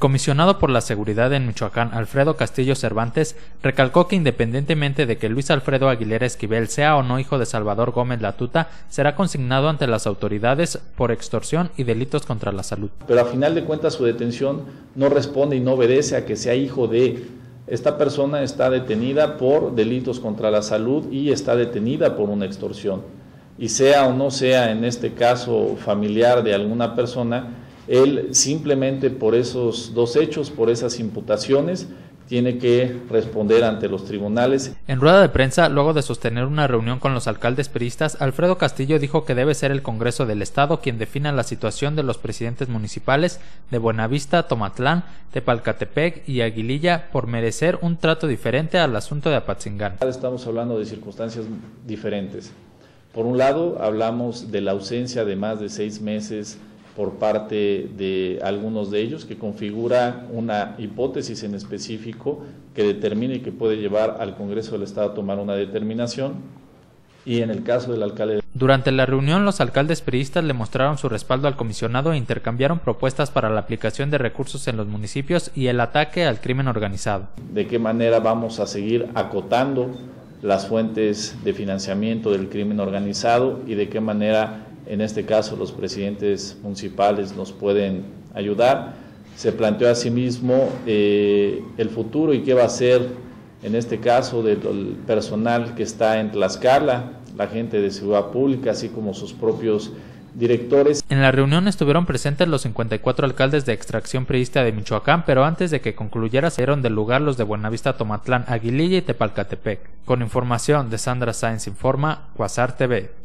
comisionado por la seguridad en Michoacán, Alfredo Castillo Cervantes, recalcó que independientemente de que Luis Alfredo Aguilera Esquivel sea o no hijo de Salvador Gómez Latuta, será consignado ante las autoridades por extorsión y delitos contra la salud. Pero a final de cuentas su detención no responde y no obedece a que sea hijo de... Esta persona está detenida por delitos contra la salud y está detenida por una extorsión. Y sea o no sea en este caso familiar de alguna persona, él simplemente por esos dos hechos, por esas imputaciones, tiene que responder ante los tribunales. En rueda de prensa, luego de sostener una reunión con los alcaldes priistas, Alfredo Castillo dijo que debe ser el Congreso del Estado quien defina la situación de los presidentes municipales de Buenavista, Tomatlán, Tepalcatepec y Aguililla por merecer un trato diferente al asunto de Apatzingán. Estamos hablando de circunstancias diferentes. Por un lado, hablamos de la ausencia de más de 6 meses por parte de algunos de ellos, que configura una hipótesis en específico que determina y que puede llevar al Congreso del Estado a tomar una determinación. Y en el caso del alcalde... Durante la reunión, los alcaldes priistas le mostraron su respaldo al comisionado e intercambiaron propuestas para la aplicación de recursos en los municipios y el ataque al crimen organizado. ¿De qué manera vamos a seguir acotando las fuentes de financiamiento del crimen organizado y de qué manera en este caso los presidentes municipales nos pueden ayudar? Se planteó asimismo el futuro y qué va a ser en este caso del personal que está en Tlaxcala, la gente de seguridad pública, así como sus propios directores. En la reunión estuvieron presentes los 54 alcaldes de extracción priista de Michoacán, pero antes de que concluyera salieron del lugar los de Buenavista, Tomatlán, Aguililla y Tepalcatepec. Con información de Sandra Sáenz Informa, Quasar TV.